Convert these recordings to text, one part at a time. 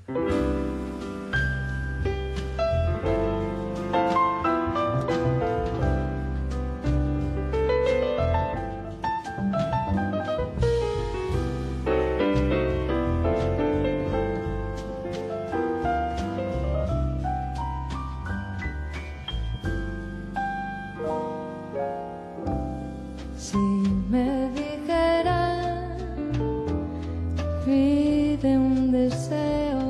Si me dijeran, pide un deseo,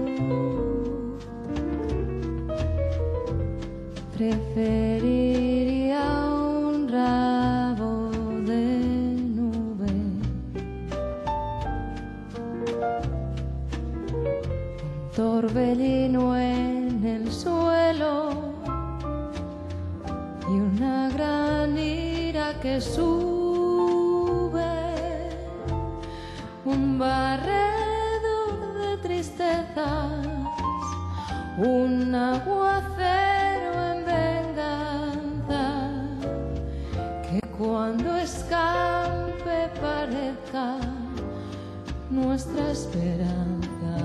preferiría un rabo de nube, un torbellino en el suelo y una gran ira que sube, un barredor de tristezas, un aguacero en venganza, que cuando escampe parezca nuestra esperanza.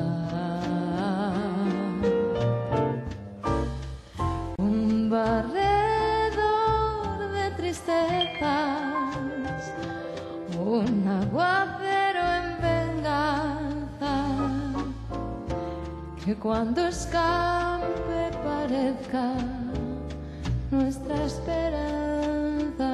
Un barredor de tristezas, un aguacero en venganza, que cuando escampe parezca nuestra esperanza.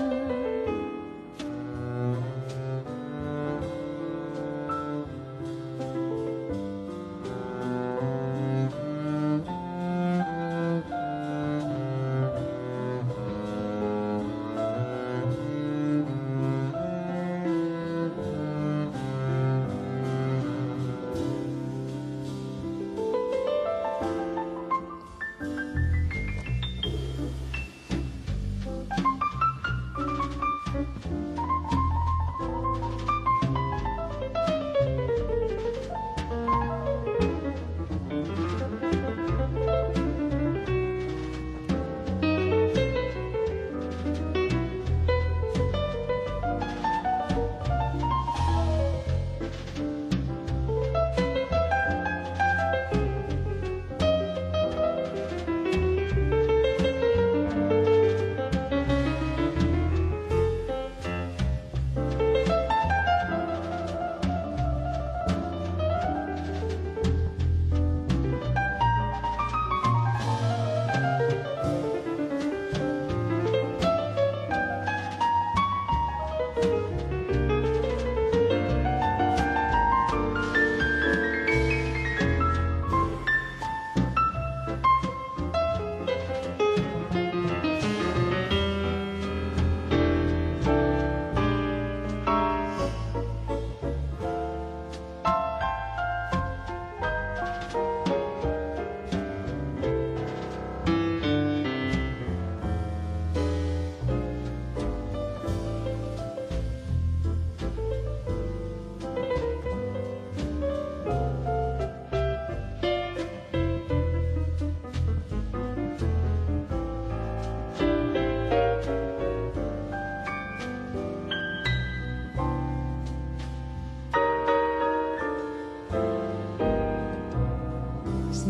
Si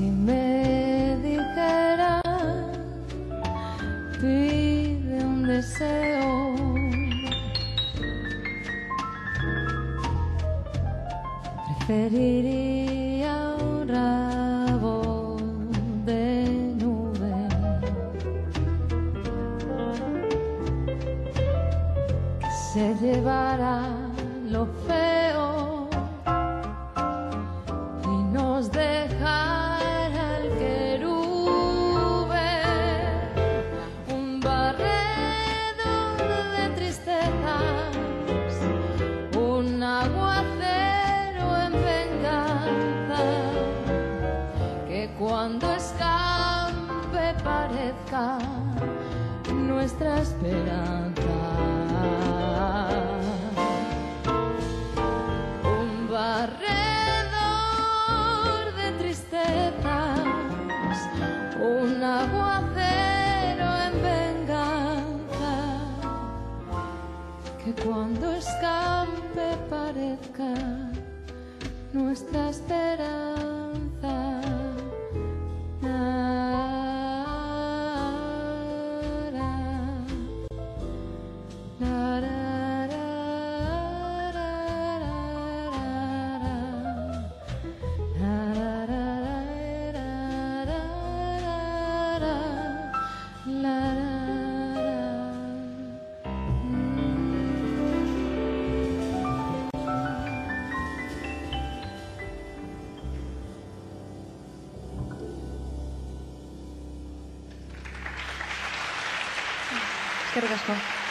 me dijeran, pide un deseo, preferiría un rabo de nube, que se llevara lo feo y nos dejara el querube, un barredor de tristezas, un aguacero en venganza, que cuando escampe parezca nuestra esperanza. Un barredor de tristezas, un aguacero en venganza, que cuando escampe parezca nuestra esperanza. Eskerrik asko.